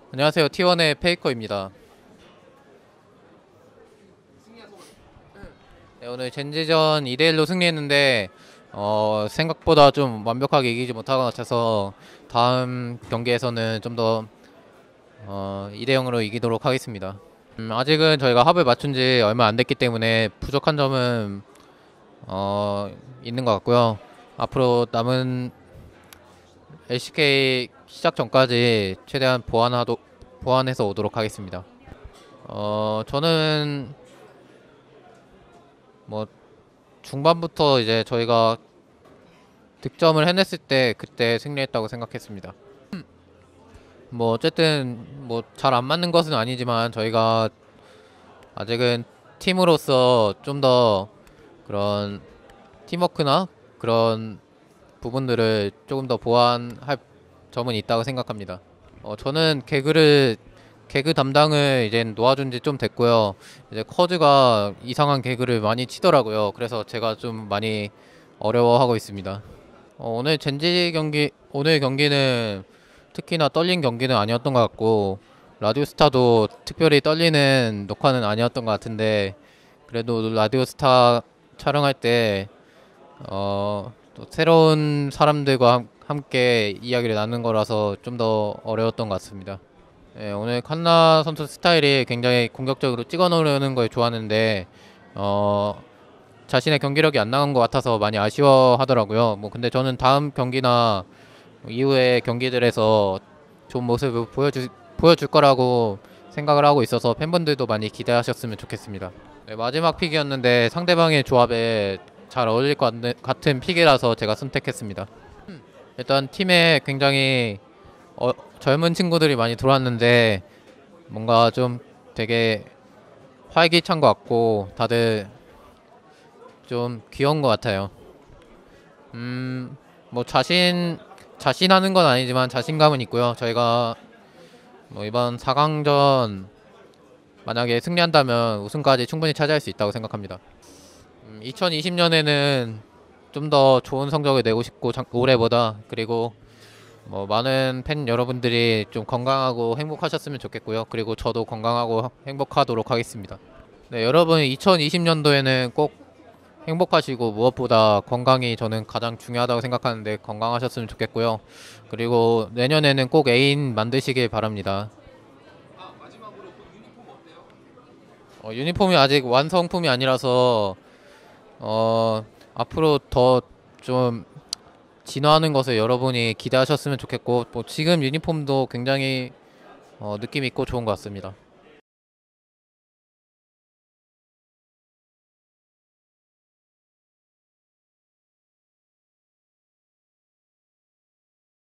안녕하세요. T1의 페이커입니다. 네, 오늘 젠지전 2대1로 승리했는데 생각보다 좀 완벽하게 이기지 못한 것 같아서 다음 경기에서는 좀 더 2대0으로 이기도록 하겠습니다. 아직은 저희가 합을 맞춘 지 얼마 안 됐기 때문에 부족한 점은 있는 것 같고요. 앞으로 남은 LCK 시작 전까지 최대한 보완해서 오도록 하겠습니다. 저는 뭐 중반부터 이제 저희가 득점을 해냈을 때 그때 승리했다고 생각했습니다. 뭐 어쨌든 뭐 잘 안 맞는 것은 아니지만 저희가 아직은 팀으로서 좀 더 그런 팀워크나 그런 부분들을 조금 더 보완할 점은 있다고 생각합니다. 저는 개그 담당을 이제 놓아준 지 좀 됐고요. 이제 커즈가 이상한 개그를 많이 치더라고요. 그래서 제가 좀 많이 어려워하고 있습니다. 오늘 경기는 특히나 떨린 경기는 아니었던 것 같고, 라디오스타도 특별히 떨리는 녹화는 아니었던 것 같은데, 그래도 라디오스타 촬영할 때, 또 새로운 사람들과 함께 이야기를 나누는 거라서 좀 더 어려웠던 것 같습니다. 네, 오늘 칸나 선수 스타일이 굉장히 공격적으로 찍어 놓으려는 걸 좋아하는데 자신의 경기력이 안 나온 것 같아서 많이 아쉬워하더라고요. 뭐 근데 저는 다음 경기나 이후의 경기들에서 좋은 모습을 보여줄 거라고 생각을 하고 있어서 팬분들도 많이 기대하셨으면 좋겠습니다. 네, 마지막 픽이었는데 상대방의 조합에 잘 어울릴 것 같은 픽이라서 제가 선택했습니다. 일단 팀에 굉장히 젊은 친구들이 많이 들어왔는데 뭔가 좀 되게 활기찬 것 같고 다들 좀 귀여운 것 같아요. 뭐 자신하는 건 아니지만 자신감은 있고요. 저희가 뭐 이번 4강전 만약에 승리한다면 우승까지 충분히 차지할 수 있다고 생각합니다. 2020년에는 좀 더 좋은 성적을 내고 싶고 올해보다 그리고 뭐 많은 팬 여러분들이 좀 건강하고 행복하셨으면 좋겠고요. 그리고 저도 건강하고 행복하도록 하겠습니다. 네, 여러분 2020년도에는 꼭 행복하시고 무엇보다 건강이 저는 가장 중요하다고 생각하는데 건강하셨으면 좋겠고요. 그리고 내년에는 꼭 애인 만드시길 바랍니다. 유니폼이 아직 완성품이 아니라서 앞으로 더 좀 진화하는 것을 여러분이 기대하셨으면 좋겠고 뭐 지금 유니폼도 굉장히 느낌 있고 좋은 것 같습니다.